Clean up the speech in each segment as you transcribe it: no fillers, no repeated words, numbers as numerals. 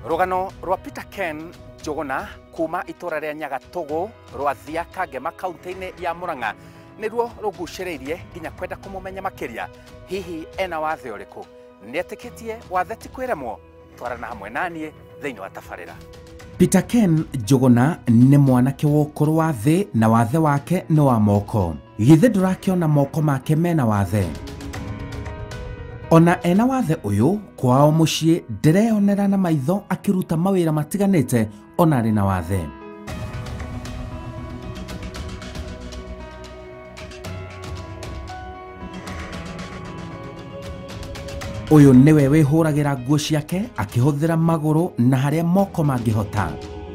Rugano rwa Peter Ken Njuguna kuma itora ria Nyagatogo rwa Thia Kangema kaunti-ini ya Murang'a niruo ruguciriirie nginya kwenda kumumenya makiria hihi ena wathe uriku nietikitie wathe ti kwiremwo twarana hamwe nanie thiini wa tabarira. Peter Ken Njuguna ni mwanake wa ukuru wa thi na wathe wake ni wa moko. Githe ndurakiona moko make mena wathe. Ona ena wathe uyu kwao mucii ndireonera na maitho akiruta mawira matiganite ona ari na wathe. Uyu niwe wihuragira nguo ciake akihuthira maguru na haria moko mangihota.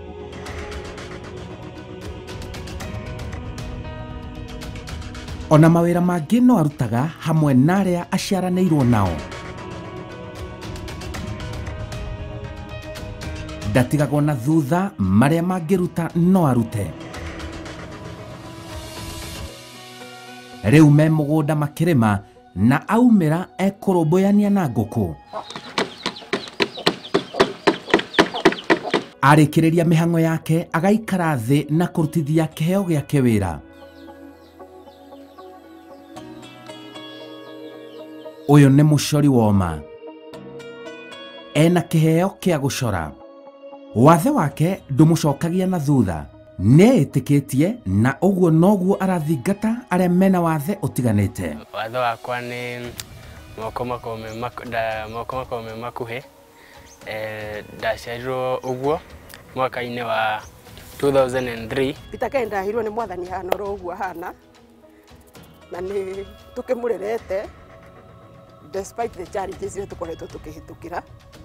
Ona mawira mangi no arutaga hamwe na aria aciaraniirwo nao. Ndatigagwo na thutha maria mangiruta no arute. Riu me mugunda makirima na aumira ekurumbuyania na nguku. Arikiriria mihango yake agaikara thi na kurutithia kiheo giake wira. Uyu ni mucori woma. Ena kiheo kia gucora. Wathe wake ndumucokagia na thutha. Neetikitie na uguo noguo arathingata aria mena wathe utiganite. Wathe wakwa ni moko makome makuhe. Ndaciarirwo uguo mwaka-ini wa 2003. Peter Ken ndahirwo ni mwathani hana ro uguo hana. Na ni tukimurerete despite the challenges that tukoretwo tukihitukira.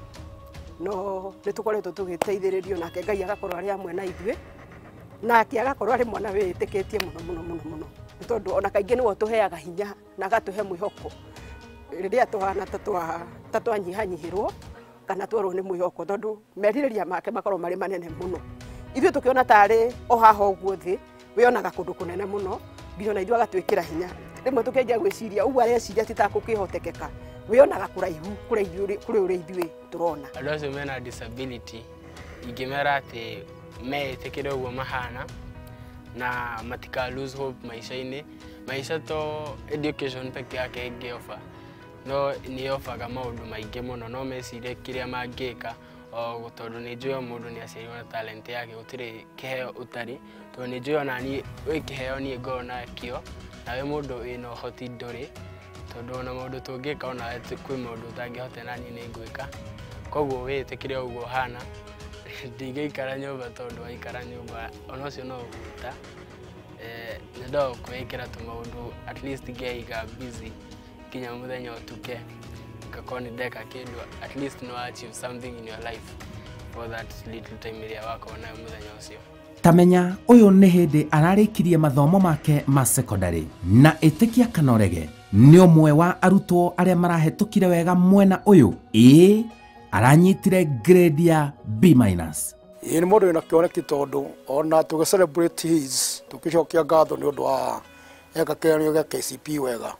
No ni tukoretwo tugiteithiririo nake Ngai agakorwo ari amwe na ithuĩ. Nake agakorwo ari mwana wĩtĩkĩtie mũno. Tondu ona kaingĩ nĩwe tuheaga hinya na agatuhe mwĩhoko. Rĩrĩa tuhana ta twanyihanyihirwo kana twarwo nĩ mwĩhoko tondu merirĩria make makorwo marĩ manene mũno. Ithuĩ tukiona tarĩ o haha ũguo thĩ wĩonaga kũndũ kũnene mũno nginya na ithuĩ agatwĩkĩra hinya. Rimwe tukenja gwĩciria ũguo areciria titakũkĩhotekeka wĩonaga kũraihu kũrĩ ũrĩa ithuĩ turona. Andũ acio mena disability ingĩmera atĩ meĩtĩkĩre ũguo mahana na matika lose hope maisha-inĩ. Maisha to education peke yake ĩngĩofa no nĩyofaga maũndũ maingĩ mũno no mecirie kĩrĩa mangĩka o tondũ nĩ njũĩ o mũndũ nĩ aciarirwo na talent yake gũtirĩ kĩheo ũtarĩ tondũ nĩ njũĩ ona niĩ wĩ kĩheo niĩ ngorwo nakĩo nawe mũndũ wĩna ũhoti ndũrĩ tondu ona maũndũ tũngĩka ona kwĩ maũndũ ũtangĩhota na niĩ nĩngwĩka. Koguo wĩtĩkĩre ũguo hana ndingĩikara nyũmba tondu waikara nyũmba ona ũcio no ũguta. Nĩndaga kwĩĩkĩra tũmaũndũ at least ngeiga busy kinya mũthenya ũtuke ngakorwo nĩ ndeka kĩndũ at least no achieve something in your life for that little time ĩrĩa wakorwo nayo mũthenya ũcio. Tamenya uyu ni hindi ararikirie mathomo make ma secondary na itikia kanorege ni umwe wa arutwo aria marahetukire wega mwena uyu aranyitire grade ya B-. Ni mundu wina kioneki tondu ona tuge celebrate his tukicokia ngatho ni undu wa eka kĩgeranio gĩa KCPE wega.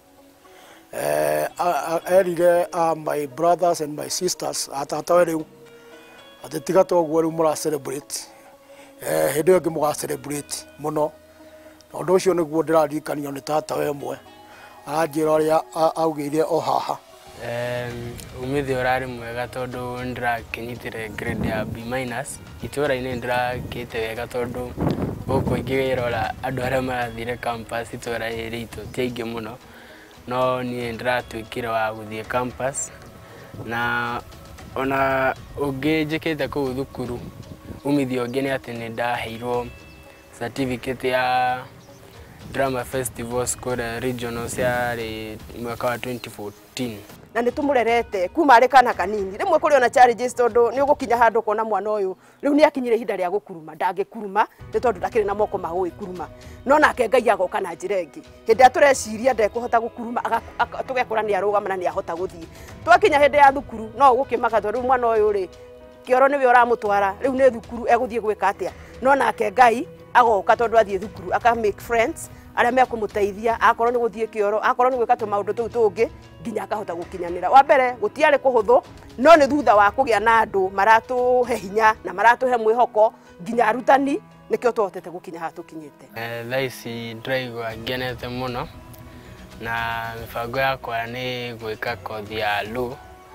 Erire my brothers and my sisters atatawe riu atitiga toguo riu mura celebrate hindi ĩngĩ mũga celebrate mũno. Ũndũ ũcio nĩguo ndĩrarikanio nĩ tata we mwe anjĩra ũrĩa augĩire o haha. Umithio ũrarĩ mwega tondũ ndĩrakinyitire grade ya B-. Itũũra-inĩ ndĩrakĩte wega tondũ gũkũ ingĩrora andũ arĩa marathire campus itũũra rĩrĩ ritũ ti aingĩ mũno no niĩ ndĩratuĩkire wa gũthiĩ campus na ona ũngĩ njĩkĩte kũu thukuru. Umithio ũngĩ nĩ atĩ nĩ ndaheirwo certificate ya drama festivals kũrĩa regional ciarĩ mwaka wa 2014. Na nĩ tumurerete kuma arĩ kana kanini. Rĩmwe kũrĩ ona challenges tondu nĩ ũgũkinya handũ kona mwana ũyũ rĩu nĩ akinyire ihinda rĩa gũkuruma ndangĩkuruma nĩ tondu ndakĩrĩ na moko ma gũgĩkuruma no nake Ngai agoka na njĩra ĩngĩ. Hĩndĩ ĩrĩa tũreciria ndekũhota gũkuruma tũgekora nĩ arũgama na nĩ ahota gũthiĩ. Twakinya hĩndĩ ya thukuru no ũgũkĩmaka tondũ mwana ũyũ rĩ kĩoro nĩwe ũramũtwara rĩu nĩ thukuru egũthiĩ gwĩka atĩa no nake Ngai agoka tondu athiĩ thukuru aka make friends aria mekumuteithia akorwo ni guthie kioro akorwo ni gwika tu maundu tu tungi nginya akahota gukinyanira wa mbere gutiare kuhuthu no ni thutha wa kugia na andu maratuhe hinya na maratuhe mwihoko nginya arutani nikio tuhotete gukinya ha tukinyite thaici ndiraigua ngenete muno na mibango yakwa ni gwika kothi ya law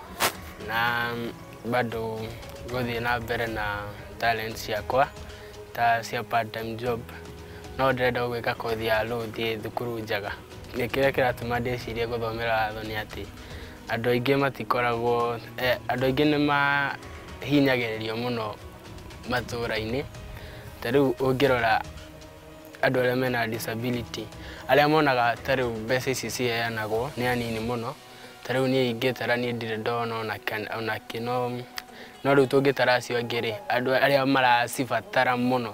na bado guthie na mbere na talents yakwa ta cia part time job no ndĩrenda gwĩka kothi ya law thie thukuru njaga nĩkĩrĩa kĩratũma ndĩcirie gũthomera watho nĩ atĩ andũ aingĩ matikoragwo andũ aingĩ nĩ mahinyagĩrĩrio mũno matũũra-inĩ ta rĩu ũngĩrora andũ arĩa mena disability arĩa monaga ta rĩu mbeca ici ciheanagwo nĩ anini mũno ta rĩu niĩ ingĩtara niĩ ndirĩ ndona ona kĩno no rĩu tũngĩtara acio angĩ andũ arĩa maracibatara mũno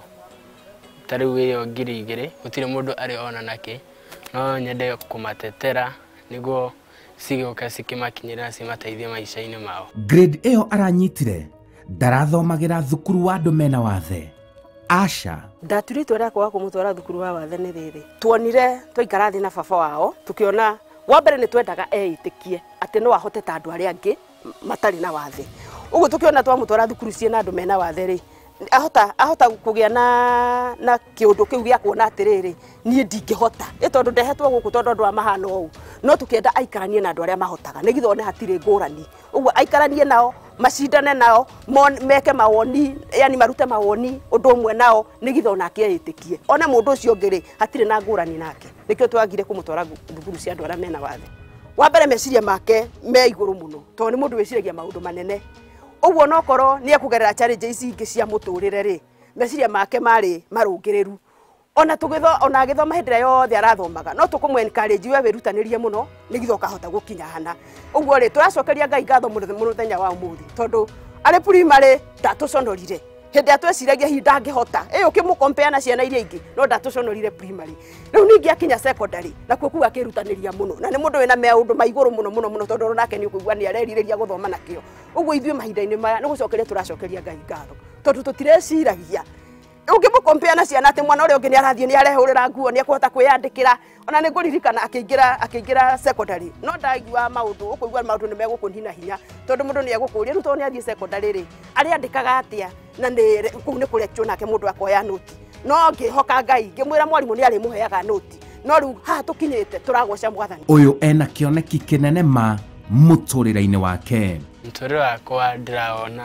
ta rĩu ĩyo ngiri igĩrĩ gũtirĩ mũndũ arĩ ona nakĩ no nyende kũmatetera nĩguo cigĩũka cikĩmakinyĩra na cimateithie maica-inĩ mao. Grade ĩyo aranyitire ndarathomagĩra thukuru wa andũ mena wathe aca ndaturĩtwo rĩa kwaga kũmũtwara thukuru wa wathe nĩ rĩrĩ tuonire twaikara thĩ na baba wao tukiona wa mbere nĩ twendaga eitĩkie atĩ no ahote ta andũ arĩa angĩ matarĩ na wathe ũguo tukiona twamũtwara thukuru ciĩna andũ mena wathe rĩ ahota kũgĩa na kĩũndũ kĩu gĩa kuona atĩrĩrĩ niĩ ndingĩhota tondũ ndehetwo gũkũ tondũ andũ mahana ũũ no tukienda aikaranie na andũ arĩa mahotaga nĩgitha one hatirĩ ngũrani ũguo aikaranie nao macindane nao meke mawoni yani marute mawoni ũndũ ũmwe nao nĩgitha onake eitĩkie ona mũndũ ũcio ũngĩ rĩ hatirĩ na ngũrani nake nĩkĩo twagire kũmũtwara thukuru cia andũ arĩa mena wathe wa mbere meciria make me igũrũ mũno tondũ nĩ mũndũ wĩciragia maũndũ manene ũguo no korwo nĩ ekũgerera challenge ici ingĩ cia mũtũrĩre rĩ meciria make marĩ marũngĩrĩru ona agĩthoma hĩndĩ ĩrĩa yothe arathomaga no tũkũmwe encourage we wĩrutanĩrie mũno nĩgitha ũkahota gũkinya hana ũguo rĩ tũracokeria Ngai ngatho mũthenya wa ũmũthĩ tondũ arĩ primary ndatũconorire hĩndĩ atweciragia hihi ndangĩhota ũkĩmũcompare na ciana iria ingĩ no ndatũconorire primary rĩu ningĩ akinya secondary na kuo akĩrutanĩria mũno na nĩ mũndũ wĩna maũndũ ma igũrũ mũno tondũ nake nĩ ũkũigua nĩ arerirĩria gũthoma nakĩo ũguo ithuĩ mahinda-inĩ maya nĩ gũcokeria tũracokeria Ngai ngatho tondũ tũtireciragia ũngĩmũcompare na ciana atĩ mwana ũrĩa ũngĩ nĩ arathiĩ nĩ arehũrĩra nguo nĩ ekũhota kwĩyandĩkĩra ona nĩ ngũririkana akĩingĩra secondary no ndaigua maũndũ ũkũigua maũndũ nĩ megũkũnina hinya tondũ mũndũ nĩ egũkũria rĩu tondũ nĩ athiĩ secondary rĩ arĩandĩkaga atĩa na kũu nĩ kũrekio nake mũndũ akoya noti no ngĩhoka Ngai ngĩmwĩra mwarimũ nĩ arĩmũheaga noti no rĩu haha tũkinyĩte tũragoca Mwathani ũyũ ena kĩoneki kĩnene ma mũtũrĩre-inĩ wake mũtũrĩre wakwa ndĩrawona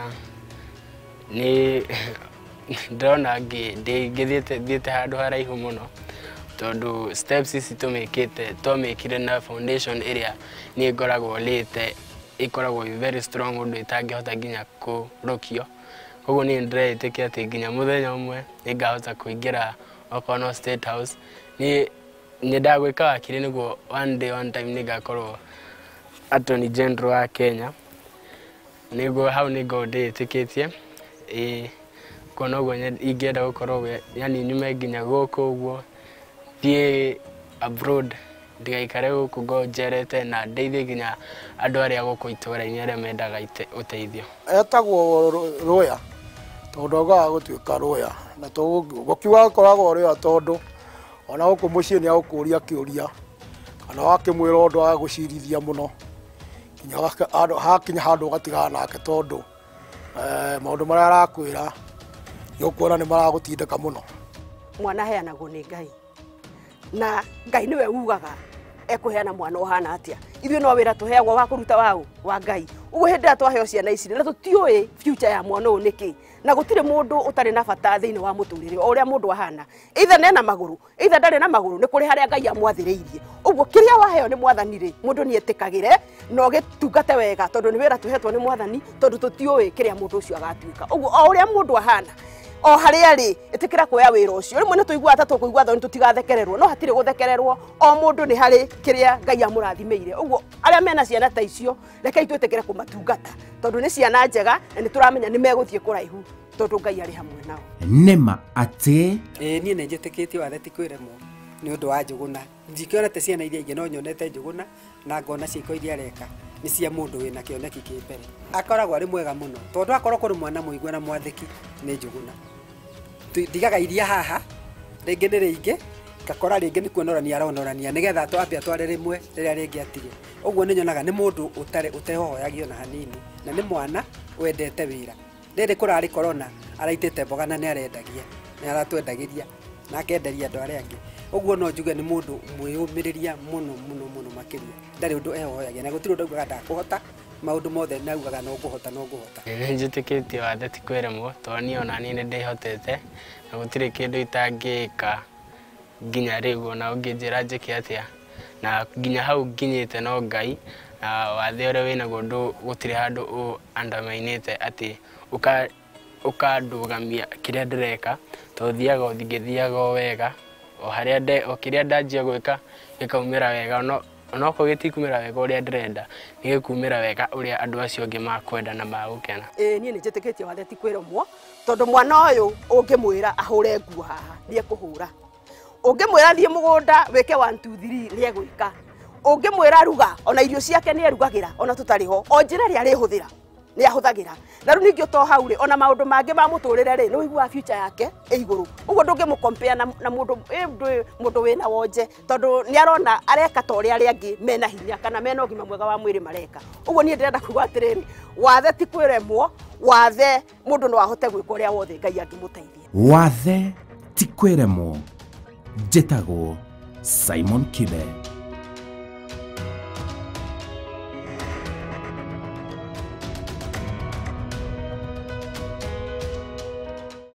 nĩ ndona ngĩthiĩte handũ haraihu mũno tondũ steps ici twamĩkire na foundation ĩrĩa niĩ ngoragwo lĩte ĩkoragwo very strong ũndũ ĩtangĩhota nginya kũrũkio koguo niĩ ndĩretĩkia atĩ nginya mũthenya ũmwe nĩ ngahota kũingĩra okorwo no State House niĩ ndagwĩka wakiri nĩguo one time nĩ ngakorwo Attorney General wa Kenya nĩguo hau nĩguo ndĩĩtĩkĩtie kuona ũguo ingĩenda gũkorwo yani nyume nginya gũkũ ũguo thiĩ abroad ndigaikare gũkũ ngonjerete na ndeithie nginya andũ arĩa gũkũ itũũra-inĩ arĩa mendaga ũteithio etagwo lawyer tondũ agaga gũtuĩka lawyer na gũkiuga akoragwo lawyer tondũ ona gũkũ mũciĩ nĩ agũkũria kĩũria kana wakĩmwĩra ũndũ wa gũcirithia mũno nginya hakinya handũ ũgatigana nake tondũ maũndũ marĩa arakwĩra yokuona nĩ maragũtindĩka mũno mwana heanagwo nĩ Ngai na Ngai nĩwe ugaga ekũheana mwana ũhana atĩa ithuĩ no wĩra tũheagwo wa kũruta wa Ngai ũguo hĩndĩ ĩrĩa twaheo ciana ici na tũtiũĩ future ya mwana ũyũ nĩkĩ na gũtirĩ mũndũ ũtarĩ na bata thĩinĩ wa mũtũrĩre o ũrĩa mũndũ ahana either nĩ na magũrũ either ndarĩ na magũrũ nĩ kũrĩ harĩa Ngai amwathĩrĩirie ũguo kĩrĩa waheo nĩ Mwathani rĩ mũndũ nĩ etĩkagĩre na ũgĩtungate wega tondũ nĩ wĩra tũhetwo nĩ Mwathani tondũ tũtiũĩ kĩrĩa mũndũ ũcio agatuĩka ũguo o ũrĩa mũndũ ahana o harĩa rĩ ĩtĩkĩra kuoya wĩra ũcio rĩmwe nĩ tũiguaga ta tũkũigua thoni tũtigathekererwo no hatirĩ gũthekererwo o mũndũ nĩ harĩ kĩrĩa Ngai amũrathimĩire ũguo arĩa mena ciana ta icio rekei twĩtĩkĩre kũmatungata tondũ nĩ ciana njega na nĩ tũramenya nĩ megũthiĩ kũraihu tondũ Ngai arĩ hamwe nao nĩma atĩ niĩ nĩ njĩtĩkĩtie wathe ti kwĩremwo nĩ ũndũ wa Njũgũna ndikĩonete ciana iria ingĩ no nyonete Njũgũna na ngona ciĩko iria areka nĩ cia mũndũ wĩna kĩoneki kĩ mbere akoragwo arĩ mwega mũno tondũ akorwo kũrĩ mwana mũigua na mwathĩki nĩ Njũgũna ndigaga iria haha rĩngĩ nĩ rĩingĩ gakora rĩngĩ nĩ kuonorania aronorania nĩgetha twambe atware rĩmwe rĩrĩa rĩngĩ atige. Ũguo nĩ nyonaga nĩ mũndũ ũtehohoyagio na hanini na nĩ mwana wendete wĩra. Rĩrĩ kũrarĩ corona araitĩte mboga na nĩ arendagia nĩ aratwendagĩria na akenderia andũ arĩa angĩ. Ũguo no njuge nĩ mũndũ mwĩyũmĩrĩria mũno makĩria. Ndarĩ ũndũ ehohoyagia na gũtirĩ ũndũ augaga ndakũhota, maũndũ mothe naugaga no ngũhota. Nĩ njĩtĩkĩtie wathe ti kwĩremwo, tondũ niĩ ona niĩ nĩ ndĩhotete na gũtirĩ kĩndũ itangĩka nginya rĩu ona ũngĩnjĩra njĩke atĩa, na nginya hau nginyĩte no Ngai, na wathe ũrĩa wĩnaguo gũtirĩ handũ andamainĩte atĩ ũkandũgamia kĩrĩa ndĩreka, tondũ thiaga o wega o kĩrĩa ndanjia gwĩka gĩkaumĩra wega, onokorwo gĩtikumĩra wega ũrĩa ndĩrenda nĩ gĩkumĩra wega ũrĩa andũ acio angĩ makwenda na magũkena. Niĩ nĩ njĩtĩkĩtie wathe ti kwĩremwo, tondũ mwana ũyũ ũngĩmwĩra ahũre nguo haha nĩ ekũhũra, ũngĩmwĩra thiĩ mũgũnda wĩke 1 2 3 nĩ egwĩka, ũngĩmwĩra ruga ona irio ciake nĩ erugagĩra ona tũtarĩ ho, o njĩra ĩrĩa arĩhũthĩra nĩ ahũthagĩra. Na rĩu ningĩ to hau rĩ, ona maũndũ mangĩ ma mũtũrĩre rĩ, nĩ ũiguaga future yake ĩ igũrũ. Ũguo ndũngĩmũcompare na mũndũ wĩna wonje, tondũ nĩ arona areka ta ũrĩa arĩa angĩ mena hinya kana mena ũgima mwega wa mwĩrĩ mareka. Ũguo niĩ ndĩrenda kuuga atĩrĩrĩ, wathe ti kwĩremwo, wathe mũndũ no ahote gwĩka ũrĩa wothe Ngai angĩmũteithia. Wathe ti kwĩremwo. Njĩtagwo Simon Kibe.